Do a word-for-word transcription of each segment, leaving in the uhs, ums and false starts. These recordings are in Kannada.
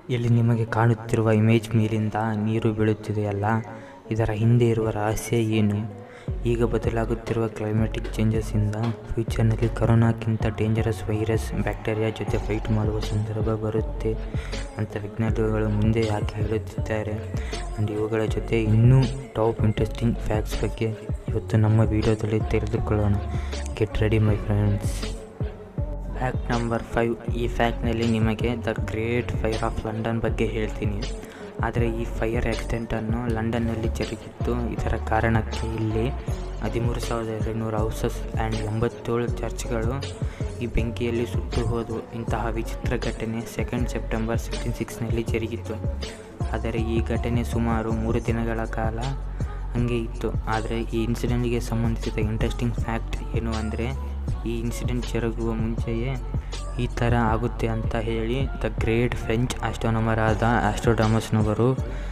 ಇಲ್ಲಿ ನಿಮಗೆ ಕಾಣುತ್ತಿರುವ ಇಮೇಜ್ ಮೇಲಿಂದ ನೀರು ಬೀಳುತ್ತಿದೆಯಲ್ಲ, ಇದರ ಹಿಂದೆ ಇರುವ ರಹಸ್ಯ ಏನು? ಈಗ ಬದಲಾಗುತ್ತಿರುವ ಕ್ಲೈಮ್ಯಾಟಿಕ್ ಚೇಂಜಸ್ಸಿಂದ ಫ್ಯೂಚರ್ನಲ್ಲಿ ಕರೋನಾಕ್ಕಿಂತ ಡೇಂಜರಸ್ ವೈರಸ್ ಬ್ಯಾಕ್ಟೀರಿಯಾ ಜೊತೆ ಫೈಟ್ ಮಾಡುವ ಸಂದರ್ಭ ಬರುತ್ತೆ ಅಂತ ವಿಜ್ಞಾನಿಗಳು ಮುಂದೆ ಯಾಕೆ ಹೇಳುತ್ತಿದ್ದಾರೆ ಆ್ಯಂಡ್ ಇವುಗಳ ಜೊತೆ ಇನ್ನೂ ಟಾಪ್ ಇಂಟ್ರೆಸ್ಟಿಂಗ್ ಫ್ಯಾಕ್ಟ್ಸ್ ಬಗ್ಗೆ ಇವತ್ತು ನಮ್ಮ ವಿಡಿಯೋದಲ್ಲಿ ತಿಳಿದುಕೊಳ್ಳೋಣ. Get ready my friends. Fact number five. ಈ ಫ್ಯಾಕ್ಟ್ನಲ್ಲಿ ನಿಮಗೆ the great fire of London ಬಗ್ಗೆ ಹೇಳ್ತೀನಿ. ಆದರೆ ಈ ಫೈರ್ ಆಕ್ಸಿಡೆಂಟನ್ನು ಲಂಡನ್ನಲ್ಲಿ ಜರುಗಿತ್ತು. ಇದರ ಕಾರಣಕ್ಕೆ ಇಲ್ಲಿ ಹದಿಮೂರು ಸಾವಿರದ ಎರಡುನೂರು ಹೌಸಸ್ ಆ್ಯಂಡ್ ಎಂಬತ್ತೇಳು ಚರ್ಚ್ಗಳು ಈ ಬೆಂಕಿಯಲ್ಲಿ ಸುಟ್ಟು ಹೋದವು. ಇಂತಹ ವಿಚಿತ್ರ ಘಟನೆ ಸೆಕೆಂಡ್ ಸೆಪ್ಟೆಂಬರ್ ಸಿಕ್ಸ್ಟೀನ್ ಸಿಕ್ಸ್ನಲ್ಲಿ ಜರುಗಿತ್ತು. ಆದರೆ ಈ ಘಟನೆ ಸುಮಾರು ಮೂರು ದಿನಗಳ ಕಾಲ ಹಾಗೆ ಇತ್ತು. ಆದರೆ ಈ ಇನ್ಸಿಡೆಂಟ್ಗೆ ಸಂಬಂಧಿಸಿದ ಇಂಟ್ರೆಸ್ಟಿಂಗ್ ಫ್ಯಾಕ್ಟ್ ಏನು ಅಂದರೆ, ಈ ಇನ್ಸಿಡೆಂಟ್ ಜರುಗುವ ಮುಂಚೆಯೇ ಈ ಥರ ಆಗುತ್ತೆ ಅಂತ ಹೇಳಿ ದ ಗ್ರೇಟ್ ಫ್ರೆಂಚ್ ಆಸ್ಟ್ರೋನಮರ್ ಆದ ಆಸ್ಟ್ರೋಡಾಮಸ್ನವರು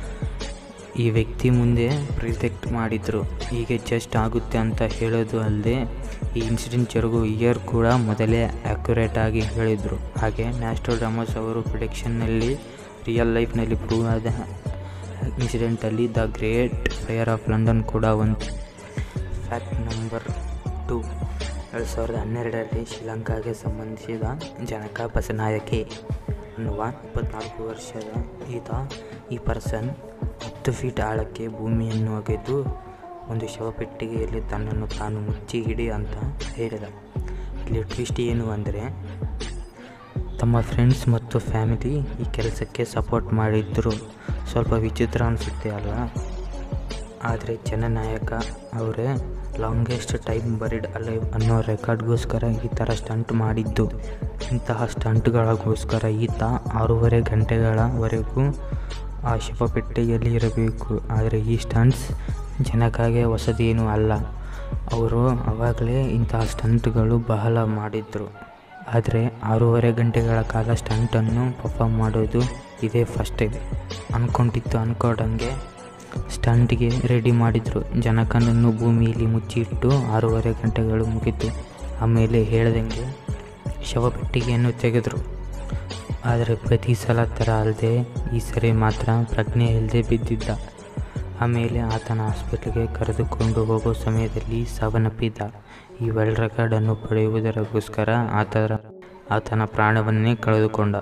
ಈ ವ್ಯಕ್ತಿ ಮುಂದೆ ಪ್ರಿಡಿಕ್ಟ್ ಮಾಡಿದರು. ಹೀಗೆ ಜಸ್ಟ್ ಆಗುತ್ತೆ ಅಂತ ಹೇಳೋದು ಅಲ್ಲದೆ ಈ ಇನ್ಸಿಡೆಂಟ್ ಜರುಗುವ ಇಯರ್ ಕೂಡ ಮೊದಲೇ ಆ್ಯಕ್ಯುರೇಟಾಗಿ ಹೇಳಿದರು. ಹಾಗೆ ಆಸ್ಟ್ರೋಡಾಮಸ್ ಅವರು ಪ್ರಿಡಿಕ್ಷನ್ನಲ್ಲಿ ರಿಯಲ್ ಲೈಫ್ನಲ್ಲಿ ಪ್ರೂವ್ ಆದ ಇನ್ಸಿಡೆಂಟಲ್ಲಿ the great fire of London ಕೂಡ ಒಂದು. Fact number two. ಎರಡು ಸಾವಿರದ ಹನ್ನೆರಡರಲ್ಲಿ ಶ್ರೀಲಂಕಾಗೆ ಸಂಬಂಧಿಸಿದ ಜನಕ ಬಸನಾಯಕೆ ಅನ್ನುವ ಇಪ್ಪತ್ನಾಲ್ಕು ವರ್ಷದ ಈತ ಈ ಪರ್ಸನ್ ಹತ್ತು ಫೀಟ್ ಆಳಕ್ಕೆ ಭೂಮಿಯನ್ನು ಅಗೆದು ಒಂದು ಶವಪೆಟ್ಟಿಗೆಯಲ್ಲಿ ತನ್ನನ್ನು ತಾನು ಮುಚ್ಚಿ ಹಿಡಿ ಅಂತ ಹೇಳಿದ. ಇಲ್ಲಿ ಟ್ವಿಸ್ಟ್ ಏನು ಅಂದರೆ, ತಮ್ಮ ಫ್ರೆಂಡ್ಸ್ ಮತ್ತು ಫ್ಯಾಮಿಲಿ ಈ ಕೆಲಸಕ್ಕೆ ಸಪೋರ್ಟ್ ಮಾಡಿದ್ರು. ಸ್ವಲ್ಪ ವಿಚಿತ್ರ ಅನಿಸುತ್ತೆ ಅಲ್ಲ? ಆದರೆ ಜನನಾಯಕ ಅವರೇ ಲಾಂಗೆಸ್ಟ್ ಟೈಮ್ ಬರಿಡ್ ಅಲೈವ್ ಅನ್ನೋ ರೆಕಾರ್ಡ್ಗೋಸ್ಕರ ಈ ಥರ ಸ್ಟಂಟ್ ಮಾಡಿದ್ದು. ಇಂತಹ ಸ್ಟಂಟ್ಗಳಿಗೋಸ್ಕರ ಈತ ಆರೂವರೆ ಗಂಟೆಗಳವರೆಗೂ ಆ ಶವಪೆಟ್ಟಿಗೆಯಲ್ಲಿ ಇರಬೇಕು. ಆದರೆ ಈ ಸ್ಟಂಟ್ಸ್ ಜನಕ್ಕಾಗೆ ಹೊಸದೇನೂ ಅಲ್ಲ. ಅವರು ಆವಾಗಲೇ ಇಂತಹ ಸ್ಟಂಟ್ಗಳು ಬಹಳ ಮಾಡಿದ್ರು. ಆದರೆ ಆರೂವರೆ ಗಂಟೆಗಳ ಕಾಲ ಸ್ಟಂಟನ್ನು ಪರ್ಫಾರ್ಮ್ ಮಾಡೋದು ಇದೇ ಫಸ್ಟ್ ಟೈಮ್. ಅಂದ್ಕೊಂಡಿತ್ತು ಅಂದ್ಕೊಂಡಂಗೆ ಸ್ಟಂಟ್ಗೆ ರೆಡಿ ಮಾಡಿದರು. ಜನಕನನ್ನು ಭೂಮಿಯಲ್ಲಿ ಮುಚ್ಚಿಟ್ಟು ಆರೂವರೆ ಗಂಟೆಗಳು ಮುಗಿತು. ಆಮೇಲೆ ಹೇಳ್ದಂಗೆ ಶವಪೆಟ್ಟಿಗೆಯನ್ನು ತೆಗೆದರು. ಆದರೆ ಪ್ರತಿ ಸಲ ಥರ ಅಲ್ಲದೆ ಈ ಸರಿ ಮಾತ್ರ ಪ್ರಜ್ಞೆ ಇಲ್ಲದೆ ಬಿದ್ದಿದ್ದ. ಆಮೇಲೆ ಆತನ ಹಾಸ್ಪಿಟ್ಲಿಗೆ ಕರೆದುಕೊಂಡು ಹೋಗೋ ಸಮಯದಲ್ಲಿ ಸಾವನ್ನಪ್ಪಿದ್ದ. ಈ ವರ್ಲ್ಡ್ ರೆಕಾರ್ಡನ್ನು ಪಡೆಯುವುದಕ್ಕೋಸ್ಕರ ಆತ ಆತನ ಪ್ರಾಣವನ್ನೇ ಕಳೆದುಕೊಂಡ.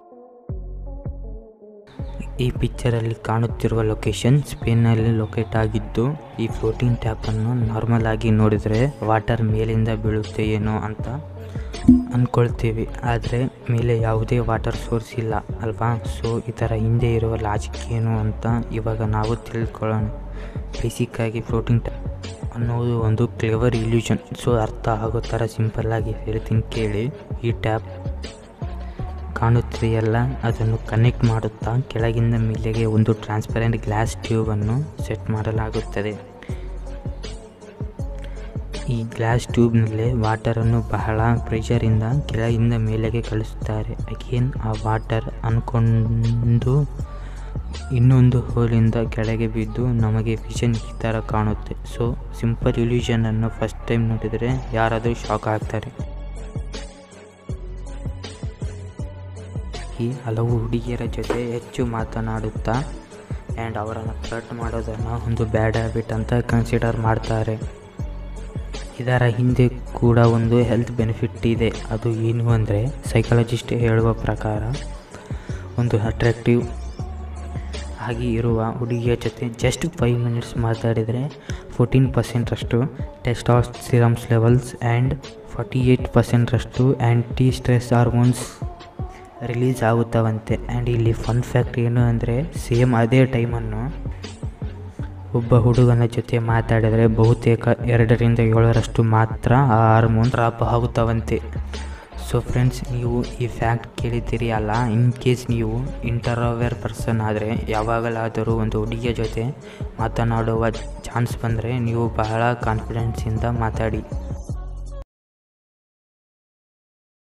ಈ ಪಿಕ್ಚರಲ್ಲಿ ಕಾಣುತ್ತಿರುವ ಲೊಕೇಶನ್ ಸ್ಪೇನ್ನಲ್ಲಿ ಲೊಕೇಟ್ ಆಗಿದ್ದು, ಈ ಫ್ಲೋಟಿಂಗ್ ಟ್ಯಾಪನ್ನು ನಾರ್ಮಲ್ ಆಗಿ ನೋಡಿದರೆ ವಾಟರ್ ಮೇಲಿಂದ ಬೀಳುತ್ತೆ ಏನೋ ಅಂತ ಅಂದ್ಕೊಳ್ತೀವಿ. ಆದರೆ ಮೇಲೆ ಯಾವುದೇ ವಾಟರ್ ಸೋರ್ಸ್ ಇಲ್ಲ ಅಲ್ವಾ? ಸೊ ಇದರ ಹಿಂದೆ ಇರುವ ಲಾಜಿಕ್ ಏನು ಅಂತ ಇವಾಗ ನಾವು ತಿಳ್ಕೊಳ್ಳೋಣ. ಬೇಸಿಕ್ಕಾಗಿ ಫ್ಲೋಟಿಂಗ್ ಟ್ಯಾಪ್ ಅನ್ನೋದು ಒಂದು ಕ್ಲೆವರ್ ಇಲ್ಯೂಷನ್. ಸೊ ಅರ್ಥ ಆಗೋ ಥರ ಸಿಂಪಲ್ಲಾಗಿ ಹೇಳ್ತೀನಿ ಕೇಳಿ. ಈ ಟ್ಯಾಪ್ ಕಾಣುತ್ತಿದೆಯಲ್ಲ, ಅದನ್ನು ಕನೆಕ್ಟ್ ಮಾಡುತ್ತಾ ಕೆಳಗಿಂದ ಮೇಲೆಗೆ ಒಂದು ಟ್ರಾನ್ಸ್ಪರೆಂಟ್ ಗ್ಲಾಸ್ ಟ್ಯೂಬನ್ನು ಸೆಟ್ ಮಾಡಲಾಗುತ್ತದೆ. ಈ ಗ್ಲಾಸ್ ಟ್ಯೂಬ್ನಲ್ಲೇ ವಾಟರನ್ನು ಬಹಳ ಪ್ರೆಷರಿಂದ ಕೆಳಗಿಂದ ಮೇಲೆಗೆ ಕಳಿಸುತ್ತಾರೆ. ಅಗೇನ್ ಆ ವಾಟರ್ ಅಂದ್ಕೊಂಡು ಇನ್ನೊಂದು ಹೋಲಿಂದ ಕೆಳಗೆ ಬಿದ್ದು ನಮಗೆ ವಿಷನ್ ಈ ಥರ ಕಾಣುತ್ತೆ. ಸೊ ಸಿಂಪಲ್ ಇಲ್ಯೂಷನನ್ನು ಫಸ್ಟ್ ಟೈಮ್ ನೋಡಿದರೆ ಯಾರಾದರೂ ಶಾಕ್ ಆಗ್ತಾರೆ. ಈ ಹಲವು ಹುಡುಗಿಯರ ಜೊತೆ ಹೆಚ್ಚು ಮಾತನಾಡುತ್ತಾ ಆ್ಯಂಡ್ ಅವರನ್ನು ಫ್ಲರ್ಟ್ ಮಾಡೋದನ್ನು ಒಂದು ಬ್ಯಾಡ್ ಹ್ಯಾಬಿಟ್ ಅಂತ ಕನ್ಸಿಡರ್ ಮಾಡ್ತಾರೆ. ಇದರ ಹಿಂದೆ ಕೂಡ ಒಂದು ಹೆಲ್ತ್ ಬೆನಿಫಿಟ್ ಇದೆ. ಅದು ಏನು ಅಂದರೆ, ಸೈಕಾಲಜಿಸ್ಟ್ ಹೇಳುವ ಪ್ರಕಾರ ಒಂದು ಅಟ್ರಾಕ್ಟಿವ್ ಆಗಿ ಇರುವ ಹುಡುಗಿಯ ಜೊತೆ ಜಸ್ಟ್ ಫೈವ್ ಮಿನಿಟ್ಸ್ ಮಾತಾಡಿದರೆ ಫೋರ್ಟೀನ್ ಪರ್ಸೆಂಟರಷ್ಟು testosterone levels and forty eight ಪರ್ಸೆಂಟರಷ್ಟು ಆ್ಯಂಟಿ ಸ್ಟ್ರೆಸ್ ಹಾರ್ಮೋನ್ಸ್ ರಿಲೀಸ್ ಆಗುತ್ತವಂತೆ. ಆ್ಯಂಡ್ ಇಲ್ಲಿ ಫನ್ ಫ್ಯಾಕ್ಟ್ ಏನು ಅಂದರೆ, ಸೇಮ್ ಅದೇ ಟೈಮನ್ನು ಒಬ್ಬ ಹುಡುಗನ ಜೊತೆ ಮಾತಾಡಿದರೆ ಬಹುತೇಕ ಎರಡರಿಂದ ಏಳರಷ್ಟು ಮಾತ್ರ ಆ ಹಾರ್ಮೋನ್ ಡ್ರಾಪ್ ಆಗುತ್ತವಂತೆ. ಸೊ ಫ್ರೆಂಡ್ಸ್, ನೀವು ಈ ಫ್ಯಾಕ್ಟ್ ಕೇಳಿದ್ದೀರಿ ಅಲ್ಲ? ಇನ್ ಕೇಸ್ ನೀವು ಇಂಟ್ರೋವರ್ಟ್ ಪರ್ಸನ್ ಆದರೆ ಯಾವಾಗಲಾದರೂ ಒಂದು ಹುಡುಗಿಯ ಜೊತೆ ಮಾತನಾಡುವ ಚಾನ್ಸ್ ಬಂದರೆ ನೀವು ಬಹಳ ಕಾನ್ಫಿಡೆನ್ಸಿಂದ ಮಾತಾಡಿ.